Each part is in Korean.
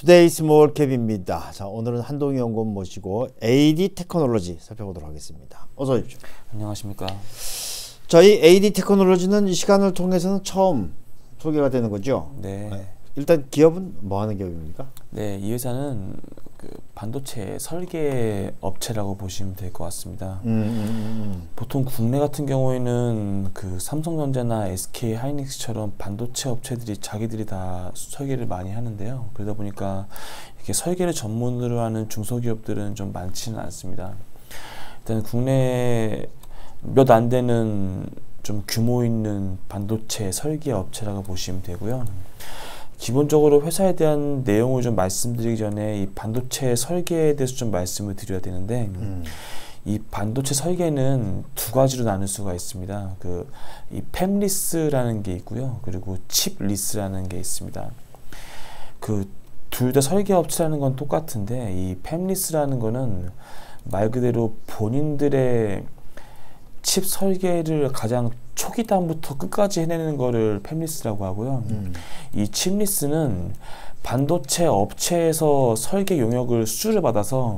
투데이 스몰 캡입니다. 자, 오늘은 한동희 연구원 모시고 AD 테크놀로지 살펴보도록 하겠습니다. 어서 오십시오. 안녕하십니까. 저희 AD 테크놀로지는 이 시간을 통해서는 처음 소개가 되는 거죠? 네. 일단 기업은 뭐 하는 기업입니까? 네, 이 회사는 그 반도체 설계 업체라고 보시면 될 것 같습니다. 보통 국내 같은 경우에는 그 삼성전자나 SK 하이닉스처럼 반도체 업체들이 자기들이 다 설계를 많이 하는데요. 그러다 보니까 이렇게 설계를 전문으로 하는 중소기업들은 좀 많지는 않습니다. 일단 국내 몇 안 되는 좀 규모 있는 반도체 설계 업체라고 보시면 되고요. 기본적으로 회사에 대한 내용을 좀 말씀드리기 전에 이 반도체 설계에 대해서 좀 말씀을 드려야 되는데 이 반도체 설계는 두 가지로 나눌 수가 있습니다. 이 팹리스라는 게 있고요. 그리고 칩리스라는 게 있습니다. 그 둘 다 설계 업체라는 건 똑같은데 이 팹리스라는 거는 말 그대로 본인들의 칩 설계를 가장 초기단부터 끝까지 해내는 거를 팹리스라고 하고요. 이 칩리스는 반도체 업체에서 설계 용역을 수주를 받아서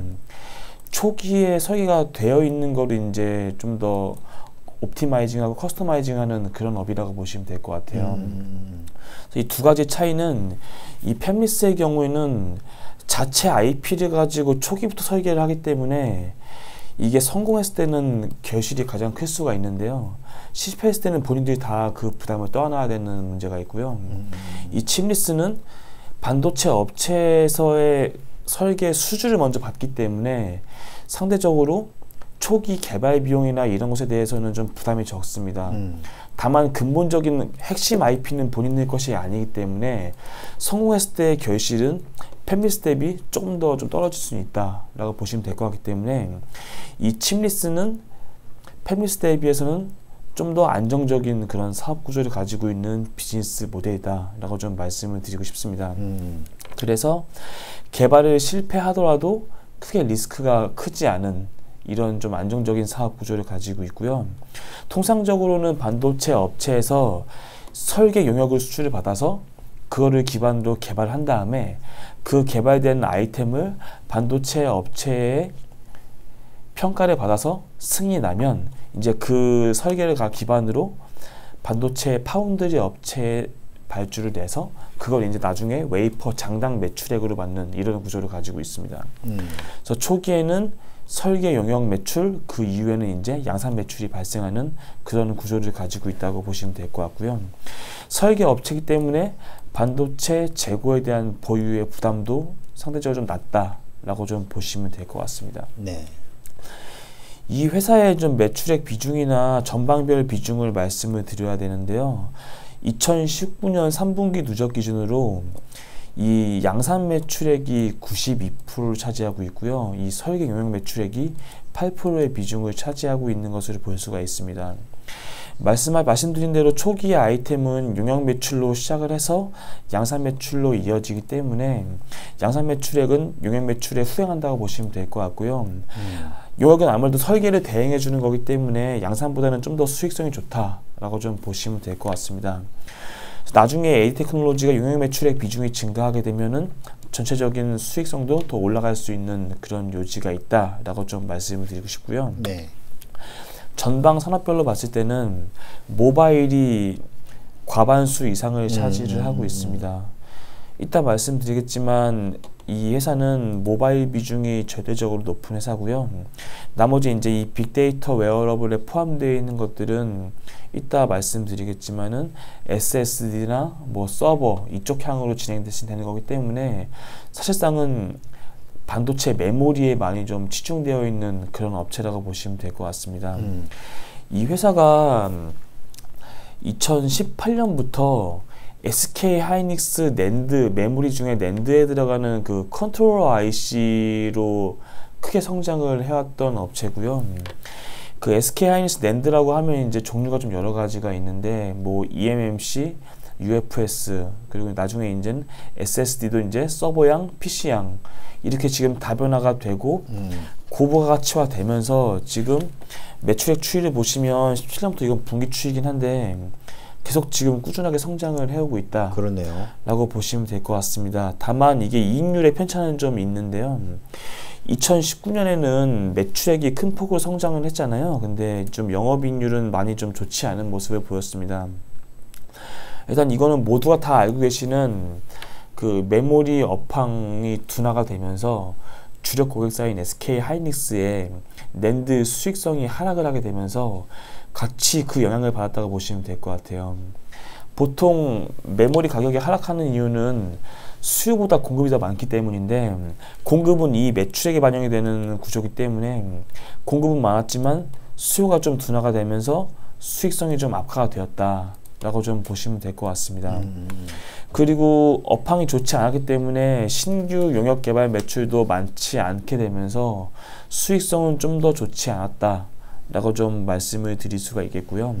초기에 설계가 되어 있는 거를 이제 좀 더 옵티마이징하고 커스터마이징하는 그런 업이라고 보시면 될 것 같아요. 이 두 가지 차이는 이 팹리스의 경우에는 자체 IP를 가지고 초기부터 설계를 하기 때문에 이게 성공했을 때는 결실이 가장 클 수가 있는데요. 실패했을 때는 본인들이 다 그 부담을 떠안아야 되는 문제가 있고요. 이 칩리스는 반도체 업체에서의 설계 수주를 먼저 받기 때문에 상대적으로 초기 개발 비용이나 이런 것에 대해서는 좀 부담이 적습니다. 다만 근본적인 핵심 IP는 본인의 것이 아니기 때문에 성공했을 때의 결실은 팹리스 대비 조금 더 좀 떨어질 수 있다라고 보시면 될 것 같기 때문에 이 칩리스는 팹리스 대비해서는 좀 더 안정적인 그런 사업 구조를 가지고 있는 비즈니스 모델이다라고 좀 말씀을 드리고 싶습니다. 그래서 개발을 실패하더라도 크게 리스크가 크지 않은 이런 좀 안정적인 사업 구조를 가지고 있고요. 통상적으로는 반도체 업체에서 설계 용역을 수주를 받아서 그거를 기반으로 개발한 다음에 그 개발된 아이템을 반도체 업체의 평가를 받아서 승인이 나면 이제 그 설계를 기반으로 반도체 파운드리 업체에 발주를 내서 그걸 이제 나중에 웨이퍼 장당 매출액으로 받는 이런 구조를 가지고 있습니다. 그래서 초기에는 설계 용역 매출, 그 이후에는 이제 양산 매출이 발생하는 그런 구조를 가지고 있다고 보시면 될 것 같고요. 설계 업체이기 때문에 반도체 재고에 대한 보유의 부담도 상대적으로 좀 낮다라고 좀 보시면 될 것 같습니다. 네. 이 회사의 좀 매출액 비중이나 전방별 비중을 말씀을 드려야 되는데요. 2019년 3분기 누적 기준으로 이 양산 매출액이 92%를 차지하고 있고요. 이 설계 용역 매출액이 8%의 비중을 차지하고 있는 것을 볼 수가 있습니다. 말씀드린 대로 초기의 아이템은 용역 매출로 시작을 해서 양산 매출로 이어지기 때문에 양산 매출액은 용역 매출에 후행한다고 보시면 될 것 같고요. 용역은 아무래도 설계를 대행해 주는 거기 때문에 양산보다는 좀 더 수익성이 좋다라고 좀 보시면 될 것 같습니다. 나중에 AD 테크놀로지가 용역 매출액 비중이 증가하게 되면은 전체적인 수익성도 더 올라갈 수 있는 그런 요지가 있다라고 좀 말씀을 드리고 싶고요. 네. 전방 산업별로 봤을 때는 모바일이 과반수 이상을 차지를 하고 있습니다. 이따 말씀드리겠지만 이 회사는 모바일 비중이 절대적으로 높은 회사고요. 나머지 이제 이 빅데이터 웨어러블에 포함되어 있는 것들은 이따 말씀드리겠지만은 SSD나 뭐 서버 이쪽 향으로 진행되는 거기 때문에 사실상은 반도체 메모리에 많이 좀 치중되어 있는 그런 업체라고 보시면 될 것 같습니다. 이 회사가 2018년부터 SK 하이닉스 낸드 메모리 중에 낸드에 들어가는 그 컨트롤러 IC로 크게 성장을 해왔던 업체고요. 그 SK 하이닉스 낸드라고 하면 이제 종류가 좀 여러 가지가 있는데 뭐 eMMC, UFS 그리고 나중에 이제는 SSD도 이제 서버양, PC양 이렇게 지금 다변화가 되고 고부가 가치화 되면서 지금 매출액 추이를 보시면 17년부터 이건 분기 추이긴 한데 계속 지금 꾸준하게 성장을 해오고 있다. 그렇네요. 라고 보시면 될 것 같습니다. 다만 이게 이익률의 편차는 좀 있는데요. 2019년에는 매출액이 큰 폭으로 성장을 했잖아요. 근데 좀 영업이익률은 많이 좀 좋지 않은 모습을 보였습니다. 일단 이거는 모두가 다 알고 계시는 그 메모리 업황이 둔화가 되면서 주력 고객사인 SK 하이닉스의 낸드 수익성이 하락을 하게 되면서 같이 그 영향을 받았다고 보시면 될 것 같아요. 보통 메모리 가격이 하락하는 이유는 수요보다 공급이 더 많기 때문인데, 공급은 이 매출액에 반영이 되는 구조이기 때문에 공급은 많았지만 수요가 좀 둔화가 되면서 수익성이 좀 악화가 되었다 라고 좀 보시면 될 것 같습니다. 그리고 업황이 좋지 않았기 때문에 신규 용역 개발 매출도 많지 않게 되면서 수익성은 좀 더 좋지 않았다 라고 좀 말씀을 드릴 수가 있겠고요.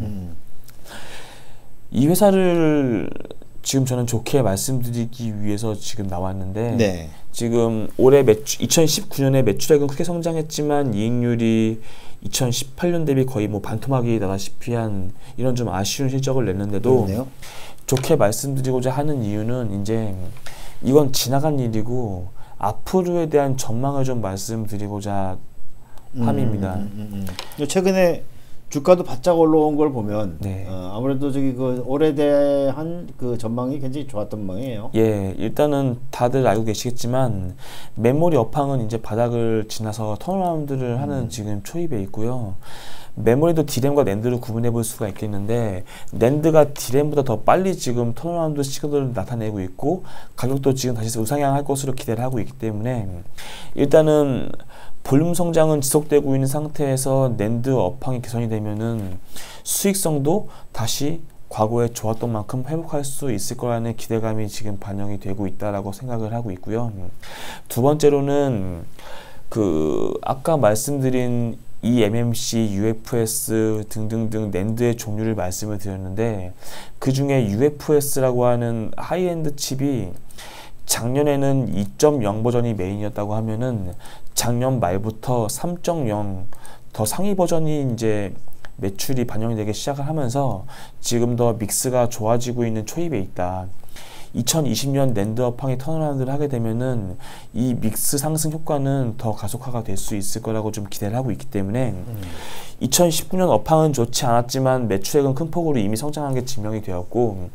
이 회사를 지금 저는 좋게 말씀드리기 위해서 지금 나왔는데, 네. 지금 올해 2019년에 매출액은 크게 성장했지만 이익률이 2018년 대비 거의 뭐 반토막이 나다시피 한 이런 좀 아쉬운 실적을 냈는데도, 그렇네요. 좋게 말씀드리고자 하는 이유는 이제 이건 지나간 일이고 앞으로에 대한 전망을 좀 말씀드리고자 함입니다. 최근에 주가도 바짝 올라온 걸 보면 네. 아무래도 저기 그 올해 대한 그 전망이 굉장히 좋았던 모양이에요. 예, 일단은 다들 알고 계시겠지만 메모리 업황은 이제 바닥을 지나서 턴어라운드를 하는 지금 초입에 있고요. 메모리도 D램과 낸드로 구분해 볼 수가 있겠는데, 낸드가 D램보다 더 빨리 지금 턴어라운드 시그널을 나타내고 있고 가격도 지금 다시 우상향할 것으로 기대를 하고 있기 때문에, 일단은 볼륨 성장은 지속되고 있는 상태에서 낸드 업황이 개선이 되면은 수익성도 다시 과거에 좋았던 만큼 회복할 수 있을 거라는 기대감이 지금 반영이 되고 있다라고 생각을 하고 있고요. 두 번째로는 그 아까 말씀드린 eMMC, UFS 등등등 낸드의 종류를 말씀을 드렸는데, 그 중에 UFS라고 하는 하이엔드 칩이 작년에는 2.0 버전이 메인이었다고 하면은 작년 말부터 3.0 더 상위 버전이 이제 매출이 반영이 되기 시작을 하면서 지금 더 믹스가 좋아지고 있는 초입에 있다. 2020년 낸드 업황이 턴어라운드를 하게 되면은 이 믹스 상승 효과는 더 가속화가 될 수 있을 거라고 좀 기대를 하고 있기 때문에 2019년 업황은 좋지 않았지만 매출액은 큰 폭으로 이미 성장한 게 증명이 되었고,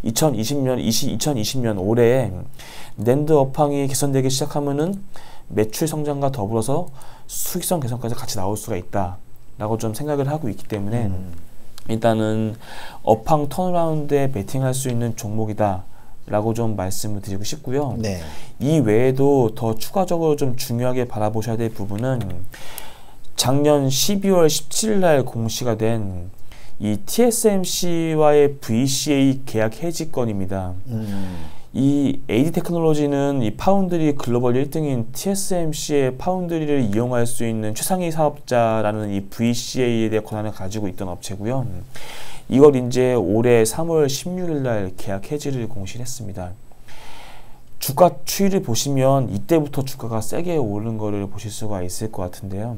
2020년 올해에 낸드 업황이 개선되기 시작하면은 매출 성장과 더불어서 수익성 개선까지 같이 나올 수가 있다 라고 좀 생각을 하고 있기 때문에 일단은 업황 턴어라운드에 베팅할 수 있는 종목이다 라고 좀 말씀을 드리고 싶고요. 네. 이 외에도 더 추가적으로 좀 중요하게 바라보셔야 될 부분은 작년 12월 17일 날 공시가 된 이 TSMC와의 VCA 계약 해지 건입니다. 이 AD 테크놀로지는 이 파운드리 글로벌 1등인 TSMC의 파운드리를 이용할 수 있는 최상위 사업자라는 이 VCA에 대한 권한을 가지고 있던 업체고요. 이걸 이제 올해 3월 16일 날 계약 해지를 공시했습니다. 주가 추이를 보시면 이때부터 주가가 세게 오른 거를 보실 수가 있을 것 같은데요.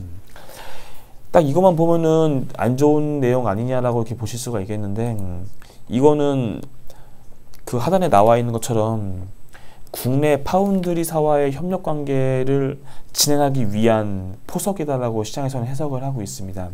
딱 이것만 보면은 안 좋은 내용 아니냐라고 이렇게 보실 수가 있겠는데, 이거는 그 하단에 나와 있는 것처럼 국내 파운드리사와의 협력 관계를 진행하기 위한 포석이다라고 시장에서는 해석을 하고 있습니다.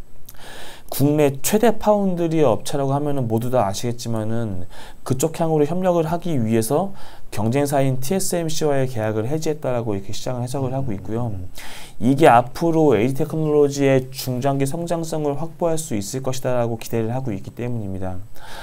국내 최대 파운드리 업체라고 하면은 모두 다 아시겠지만은 그쪽 향으로 협력을 하기 위해서 경쟁사인 TSMC와의 계약을 해지했다라고 이렇게 시장을 해석을 하고 있고요. 이게 앞으로 AD 테크놀로지의 중장기 성장성을 확보할 수 있을 것이다라고 기대를 하고 있기 때문입니다.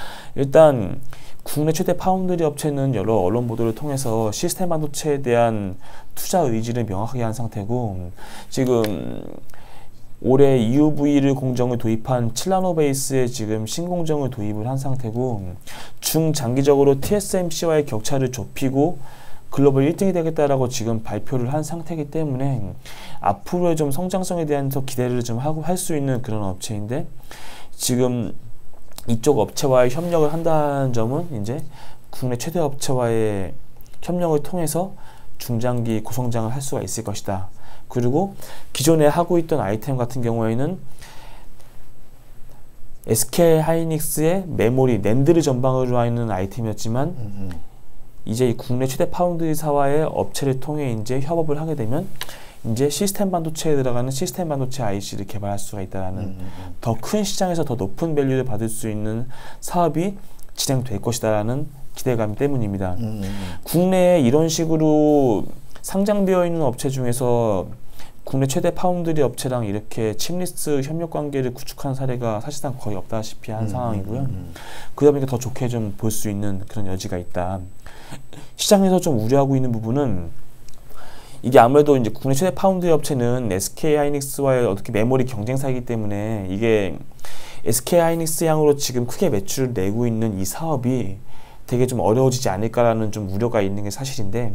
일단 국내 최대 파운드리 업체는 여러 언론 보도를 통해서 시스템 반도체에 대한 투자 의지를 명확하게 한 상태고, 지금 올해 EUV를 공정을 도입한 7나노 베이스에 지금 신공정을 도입을 한 상태고, 중장기적으로 TSMC와의 격차를 좁히고 글로벌 1등이 되겠다라고 지금 발표를 한 상태이기 때문에 앞으로의 좀 성장성에 대한 더 기대를 좀 하고 할 수 있는 그런 업체인데, 지금 이쪽 업체와의 협력을 한다는 점은 이제 국내 최대 업체와의 협력을 통해서 중장기 고성장을 할 수가 있을 것이다. 그리고 기존에 하고 있던 아이템 같은 경우에는 SK 하이닉스의 메모리 낸드를 전방으로 하는 아이템이었지만 이제 이 국내 최대 파운드리사와의 업체를 통해 이제 협업을 하게 되면 이제 시스템 반도체에 들어가는 시스템 반도체 IC를 개발할 수가 있다라는 더 큰 시장에서 더 높은 밸류를 받을 수 있는 사업이 진행될 것이다라는 기대감 때문입니다. 국내에 이런 식으로 상장되어 있는 업체 중에서 국내 최대 파운드리 업체랑 이렇게 칩리스 협력 관계를 구축한 사례가 사실상 거의 없다시피 한 상황이고요. 그러다 보니까 더 좋게 좀 볼 수 있는 그런 여지가 있다. 시장에서 좀 우려하고 있는 부분은 이게 아무래도 이제 국내 최대 파운드리 업체는 SK 하이닉스와의 어떻게 메모리 경쟁사이기 때문에 이게 SK 하이닉스 향으로 지금 크게 매출을 내고 있는 이 사업이 되게 좀 어려워지지 않을까라는 좀 우려가 있는 게 사실인데,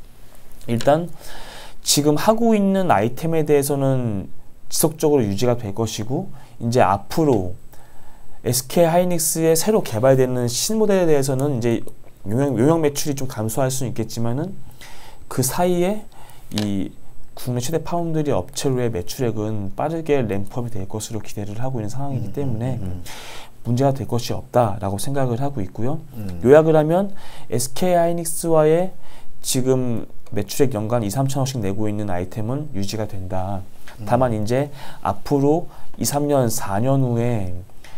일단 지금 하고 있는 아이템에 대해서는 지속적으로 유지가 될 것이고, 이제 앞으로 SK 하이닉스의 새로 개발되는 신모델에 대해서는 이제 용역 매출이 좀 감소할 수는 있겠지만은 그 사이에 이 국내 최대 파운드리 업체로의 매출액은 빠르게 램프업이 될 것으로 기대를 하고 있는 상황이기 때문에 문제가 될 것이 없다라고 생각을 하고 있고요. 요약을 하면 SK 하이닉스와의 지금 매출액 연간 2, 3천억씩 내고 있는 아이템은 유지가 된다. 다만 이제 앞으로 2, 3년, 4년 후에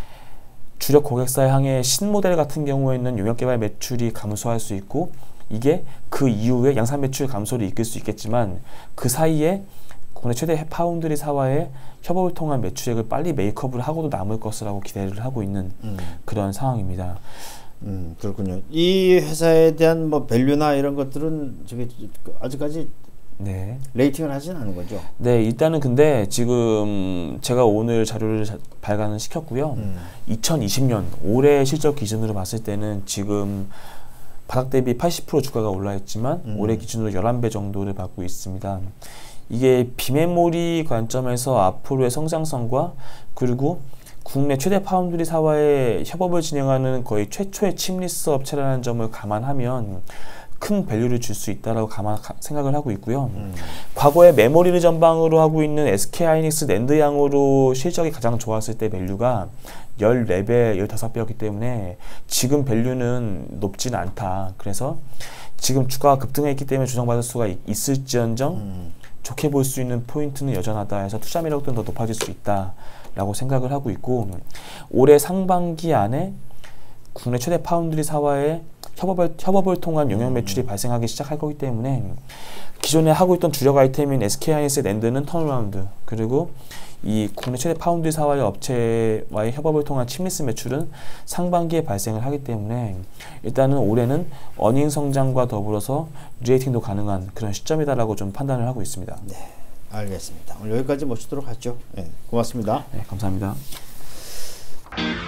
주력 고객사에 향해 신모델 같은 경우에는 용역 개발 매출이 감소할 수 있고, 이게 그 이후에 양산 매출 감소를 이끌 수 있겠지만 그 사이에 국내 최대 파운드리 사와의 협업을 통한 매출액을 빨리 메이크업을 하고도 남을 것이라고 기대를 하고 있는 그런 상황입니다. 그렇군요. 이 회사에 대한 뭐 밸류나 이런 것들은 저기 아직까지 네. 레이팅을 하진 않은 거죠? 네, 일단은 근데 지금 제가 오늘 자료를 발간을 시켰고요. 2020년 올해 실적 기준으로 봤을 때는 지금 바닥 대비 80% 주가가 올라있지만 올해 기준으로 11배 정도를 받고 있습니다. 이게 비메모리 관점에서 앞으로의 성장성과 그리고 국내 최대 파운드리 사와의 협업을 진행하는 거의 최초의 칩리스 업체라는 점을 감안하면 큰 밸류를 줄 수 있다라고 생각을 하고 있고요. 과거에 메모리를 전방으로 하고 있는 SK 하이닉스 낸드 양으로 실적이 가장 좋았을 때 밸류가 14배, 15배였기 때문에 지금 밸류는 높진 않다. 그래서 지금 주가가 급등했기 때문에 조정받을 수가 있을지언정 좋게 볼 수 있는 포인트는 여전하다 해서 투자 매력도 더 높아질 수 있다 라고 생각을 하고 있고, 올해 상반기 안에 국내 최대 파운드리 사와의 협업을 통한 용역 매출이 발생하기 시작할 거기 때문에 기존에 하고 있던 주력 아이템인 SK 하이닉스 낸드는 턴어라운드, 그리고 이 국내 최대 파운드리 사와의 업체와의 협업을 통한 칩리스 매출은 상반기에 발생을 하기 때문에 일단은 올해는 어닝 성장과 더불어서 리레이팅도 가능한 그런 시점이다라고 좀 판단을 하고 있습니다. 네, 알겠습니다. 오늘 여기까지 모시도록 하죠. 네, 고맙습니다. 네, 감사합니다.